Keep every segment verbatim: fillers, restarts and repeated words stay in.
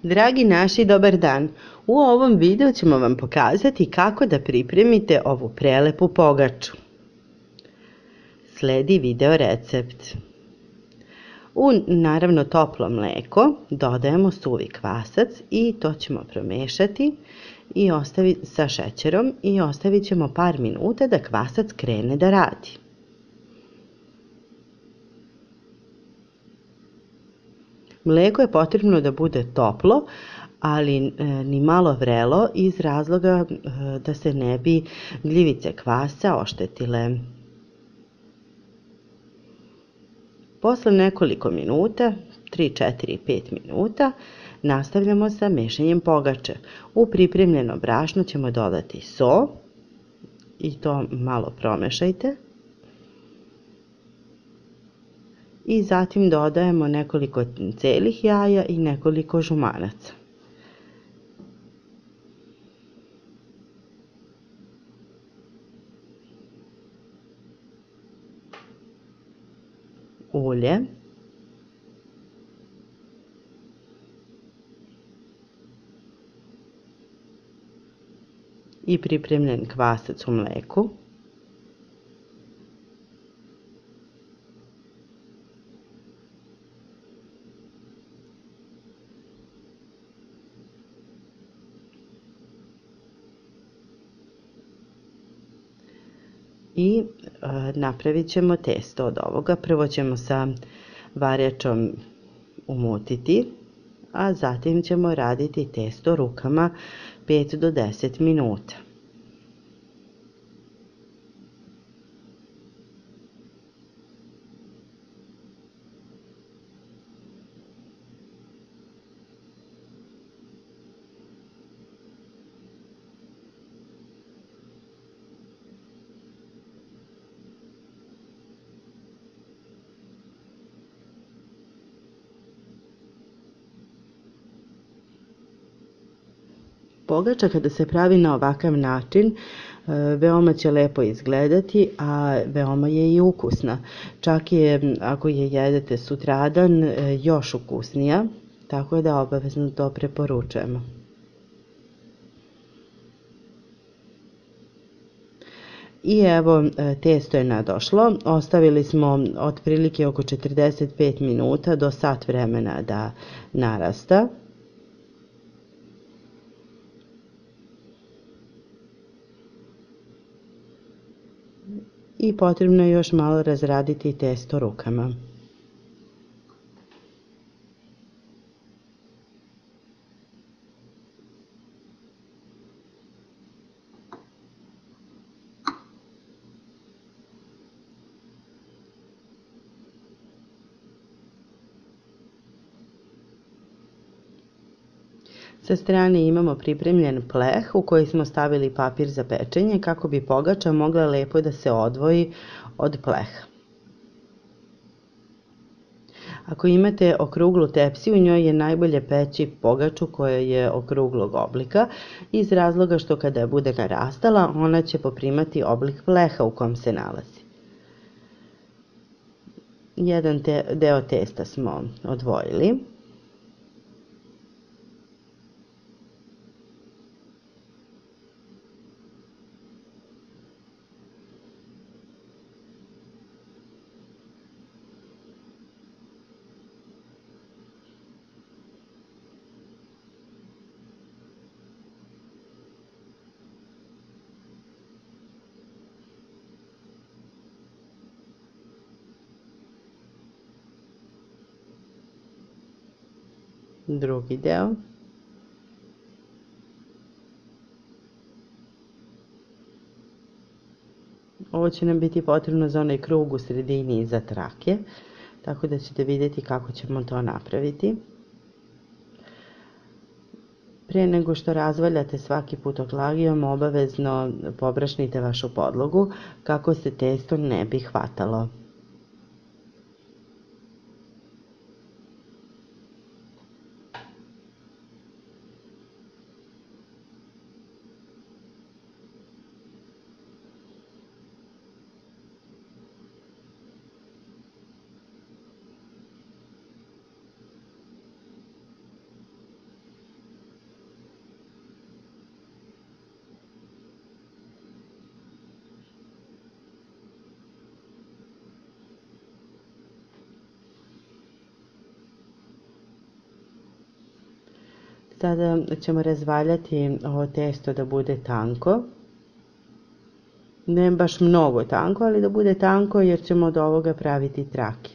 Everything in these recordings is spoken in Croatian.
Dragi naši, dobar dan. U ovom videu ćemo vam pokazati kako da pripremite ovu prelepu pogaču. Sledi video recept. U naravno toplo mleko dodajemo suvi kvasac i to ćemo promešati i ostaviti sa šećerom i ostavit ćemo par minuta da kvasac krene da radi. Mleko je potrebno da bude toplo, ali ni malo vrelo iz razloga da se ne bi gljivice kvasa oštetile. Posle nekoliko minuta, tri, četiri, pet minuta, nastavljamo sa mešanjem pogače. U pripremljeno brašno ćemo dodati so i to malo promešajte. I zatim dodajemo nekoliko celih jaja i nekoliko žumanaca. Ulje. I pripremljen kvasac u mleku. I napravit ćemo testo od ovoga. Prvo ćemo sa varjačom umutiti, a zatim ćemo raditi testo rukama pet do deset minuta. Pogača kada se pravi na ovakav način veoma će lepo izgledati, a veoma je i ukusna. Čak je, ako je jedete sutradan, još ukusnija, tako da obavezno to preporučujemo. I evo, testo je nadošlo. Ostavili smo otprilike oko četrdeset pet minuta do sat vremena da narasta. I potrebno je još malo razraditi testo rukama. Sa strane imamo pripremljen pleh u koji smo stavili papir za pečenje kako bi pogača mogla lepo da se odvoji od pleha. Ako imate okruglu tepsiju, u njoj je najbolje peći pogaču koja je okruglog oblika, iz razloga što kada bude narastala, ona će poprimati oblik pleha u kom se nalazi. Jedan deo testa smo odvojili. Drugi deo. Ovo će nam biti potrebno za onaj krug u sredini iza trake, tako da ćete vidjeti kako ćemo to napraviti. Prije nego što razvaljate svaki put oklagijom, obavezno pobrašnite vašu podlogu kako se testo ne bi hvatalo. Sada ćemo razvaljati ovo testo da bude tanko. Ne baš mnogo tanko, ali da bude tanko jer ćemo od ovoga praviti trake.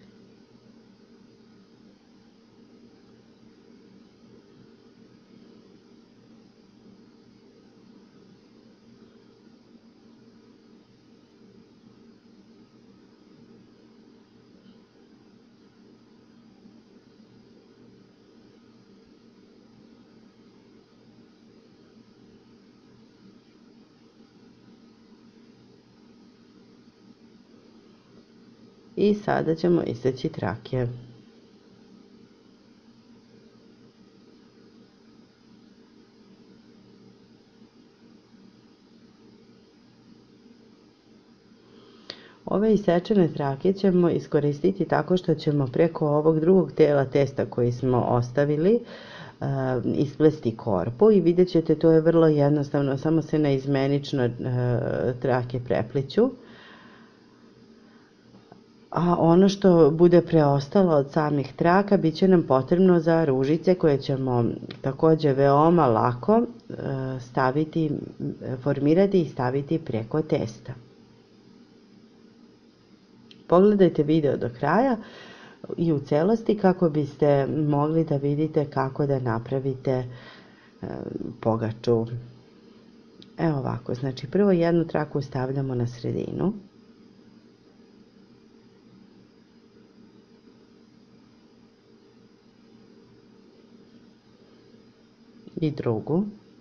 I sada ćemo iseći trake. Ove isečene trake ćemo iskoristiti tako što ćemo preko ovog drugog tela testa koji smo ostavili isplesti korpu i vidjet ćete, to je vrlo jednostavno, samo se naizmenično trake prepliću. A ono što bude preostalo od samih traka bit će nam potrebno za ružice koje ćemo također veoma lako staviti, formirati i staviti preko testa. Pogledajte video do kraja i u celosti kako biste mogli da vidite kako da napravite pogaču. Evo ovako, znači prvo jednu traku stavljamo na sredinu. I drugu.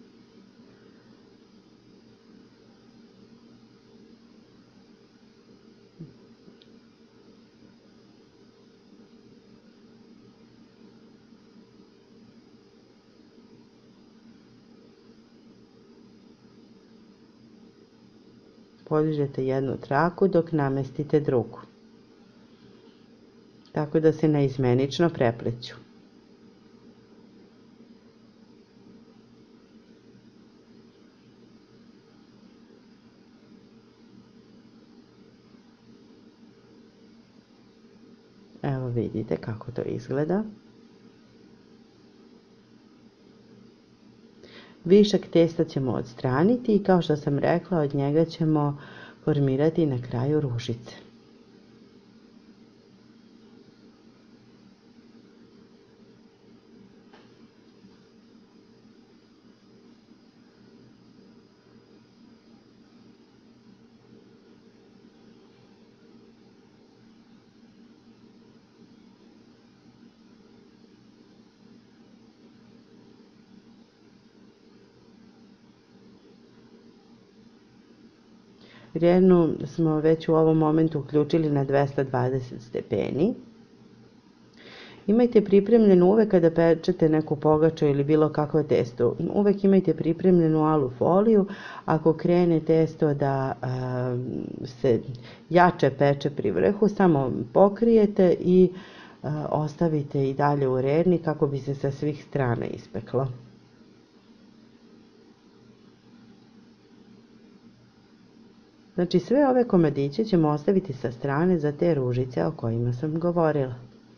Podižete jednu traku dok namestite drugu. Tako da se naizmenično prepliću. Evo vidite kako to izgleda. Višak testa ćemo odstraniti i kao što sam rekla, od njega ćemo formirati na kraju ružice. Grejanu smo već u ovom momentu uključili na dvesta dvadeset stepeni. Imajte pripremljenu uvek kada pečete neku pogaču ili bilo kakvo testo. Uvek imajte pripremljenu alu foliju. Ako krene testo da a, se jače peče pri vrhu, samo pokrijete i a, ostavite i dalje u rerni kako bi se sa svih strana ispeklo. Znači sve ove komadiće ćemo ostaviti sa strane za te ružice o kojima sam govorila.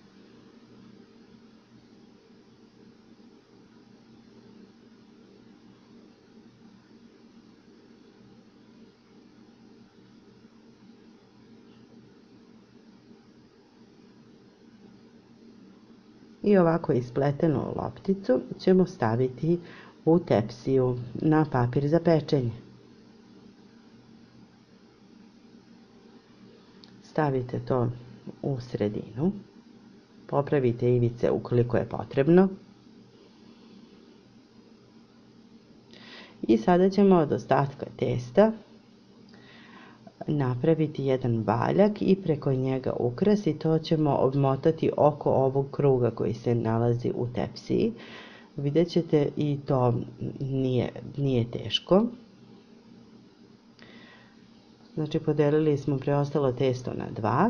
I ovako ispletenu lopticu ćemo staviti u tepsiju na papir za pečenje. Stavite to u sredinu, popravite ivice ukoliko je potrebno. I sada ćemo od ostatka testa napraviti jedan valjak i preko njega ukras i to ćemo obmotati oko ovog kruga koji se nalazi u tepsiji. Vidjet ćete i to nije, nije teško. Znači podelili smo preostalo testo na dva.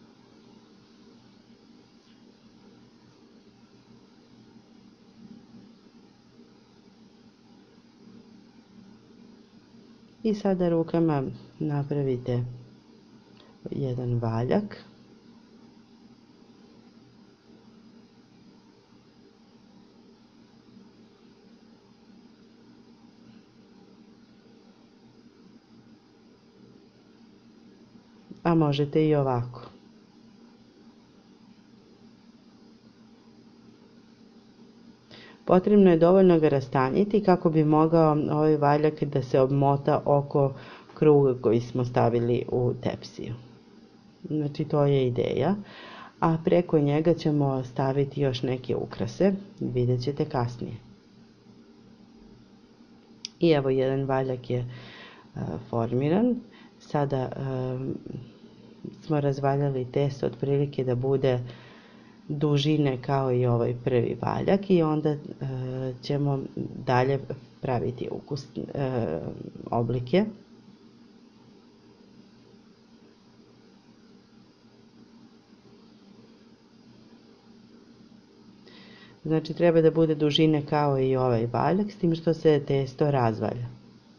I sada rukama napravite jedan valjak. a možete i ovako. Potrebno je dovoljno ga rastanjiti kako bi mogao ovaj valjak da se obmota oko kruga koji smo stavili u tepsiju. Znači to je ideja. A preko njega ćemo staviti još neke ukrase, vidjet ćete kasnije. I evo jedan valjak je uh, formiran. Sada uh, smo razvaljali testo otprilike da bude dužine kao i ovaj prvi valjak i onda uh, ćemo dalje praviti ukus, uh, oblike. Znači treba da bude dužine kao i ovaj valjak, s tim što se testo razvalja.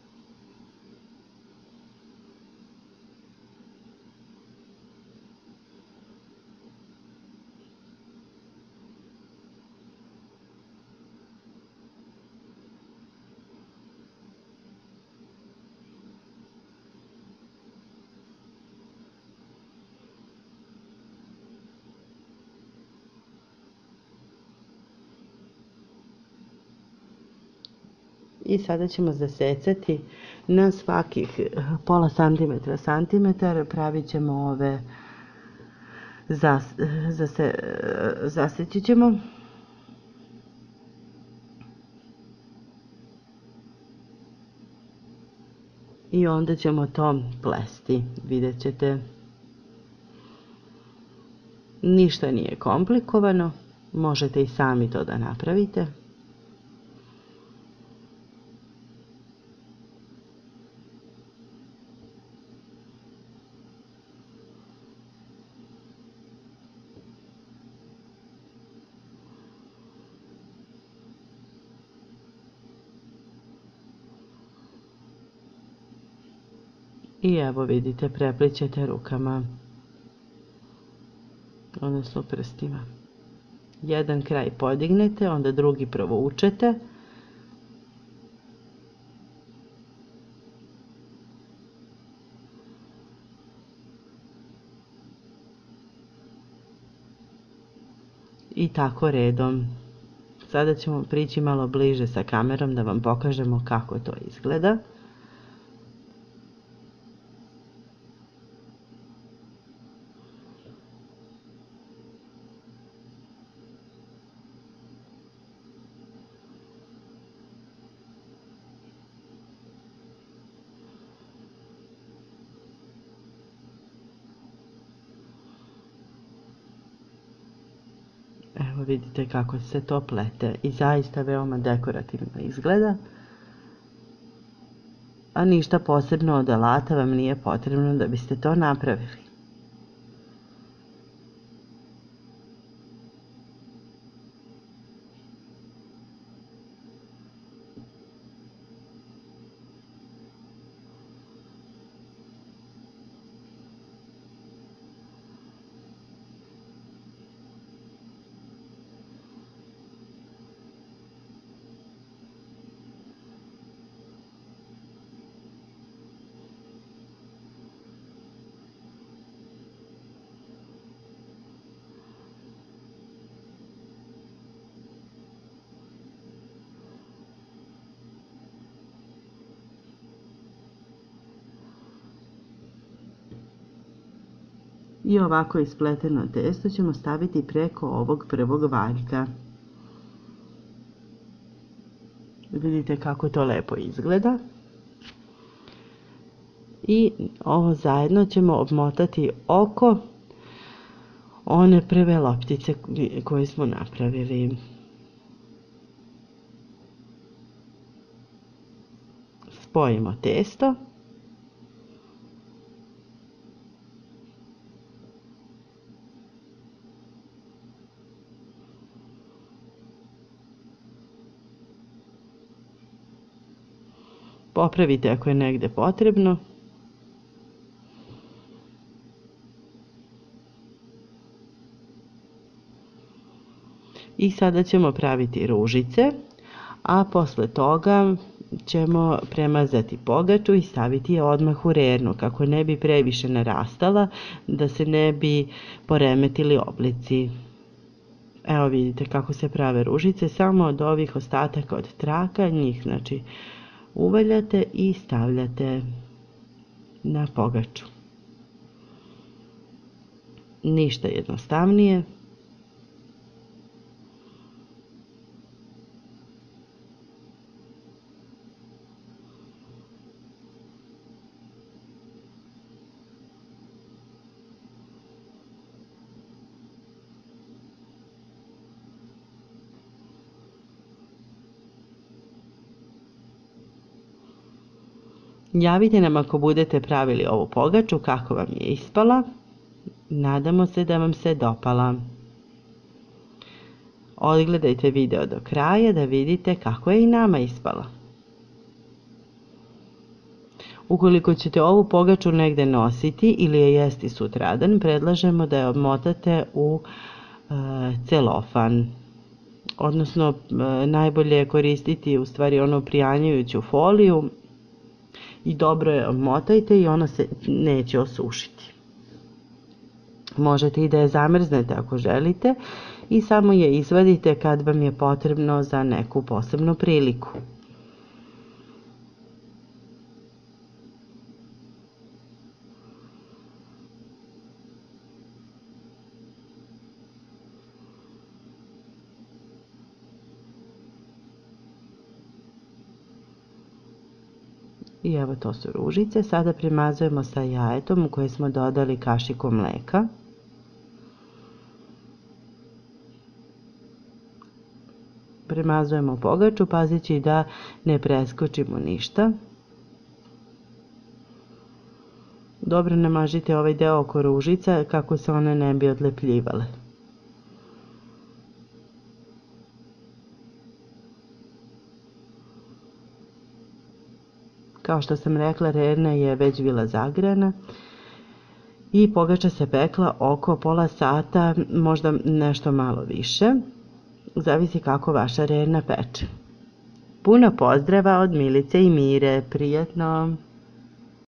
I sada ćemo zasecati na svakih pola santimetra, santimetar, pravit ćemo ove, zas, zase, zaseći ćemo. I onda ćemo to plesti, vidjet ćete. Ništa nije komplikovano, možete i sami to da napravite. I evo vidite, preplićete rukama, odnosno prstima. Jedan kraj podignete, onda drugi provučete. I tako redom. Sada ćemo prići malo bliže sa kamerom da vam pokažemo kako to izgleda. Evo vidite kako se to plete i zaista veoma dekorativno izgleda. A ništa posebno od alata vam nije potrebno da biste to napravili. I ovako ispleteno testo ćemo staviti preko ovog prvog valjka. Vidite kako to lepo izgleda. I ovo zajedno ćemo obmotati oko one prve loptice koje smo napravili. Spojimo testo. Popravite ako je negde potrebno. I sada ćemo praviti ružice, a posle toga ćemo premazati pogaču i staviti je odmah u rernu kako ne bi previše narastala, da se ne bi poremetili oblici. Evo vidite kako se prave ružice, samo od ovih ostataka od traka, njih znači uvaljate i stavljate na pogaču. Ništa jednostavnije. Javite nam ako budete pravili ovu pogaču kako vam je ispala. Nadamo se da vam se dopala. Odgledajte video do kraja da vidite kako je i nama ispala. Ukoliko ćete ovu pogaču negde nositi ili je jesti sutradan, predlažemo da je obmotate u e, celofan. Odnosno, e, najbolje je koristiti u stvari onu prijanjujuću foliju i dobro je obmotajte i ona se neće osušiti. Možete i da je zamrznete ako želite i samo je izvadite kad vam je potrebno za neku posebnu priliku. I evo to su ružice. Sada primazujemo sa jajetom u koje smo dodali kašiku mleka. Premazujemo pogaču pazeći da ne preskočimo ništa. Dobro namažite ovaj deo oko ružica kako se one ne bi odlepljivale. Kao što sam rekla, rerna je već bila zagrana i pogača se pekla oko pola sata, možda nešto malo više. Zavisi kako vaša rerna peče. Puno pozdrava od Milice i Mire. Prijatno!